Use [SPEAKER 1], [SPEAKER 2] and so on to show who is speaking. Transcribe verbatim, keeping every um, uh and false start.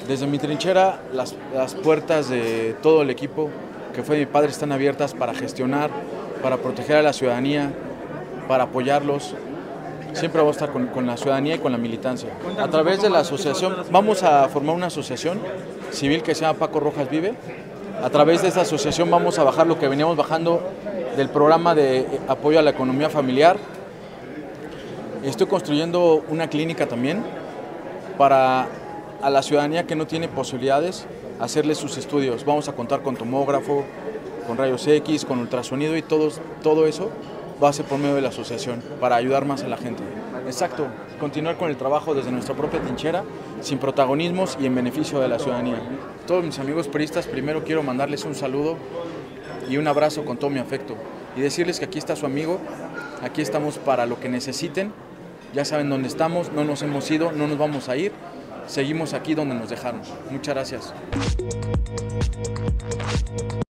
[SPEAKER 1] Desde mi trinchera, las, las puertas de todo el equipo que fue mi padre están abiertas para gestionar, para proteger a la ciudadanía, para apoyarlos. Siempre vamos a estar con, con la ciudadanía y con la militancia. A través de la asociación, vamos a formar una asociación civil que se llama Paco Rojas Vive. A través de esta asociación vamos a bajar lo que veníamos bajando del programa de apoyo a la economía familiar. Estoy construyendo una clínica también para a la ciudadanía que no tiene posibilidades hacerle sus estudios. Vamos a contar con tomógrafo, con rayos X, con ultrasonido y todo, todo eso va a ser por medio de la asociación para ayudar más a la gente. Exacto, continuar con el trabajo desde nuestra propia trinchera, sin protagonismos y en beneficio de la ciudadanía. Todos mis amigos priistas, primero quiero mandarles un saludo y un abrazo con todo mi afecto y decirles que aquí está su amigo, aquí estamos para lo que necesiten, ya saben dónde estamos, no nos hemos ido, no nos vamos a ir, seguimos aquí donde nos dejaron. Muchas gracias.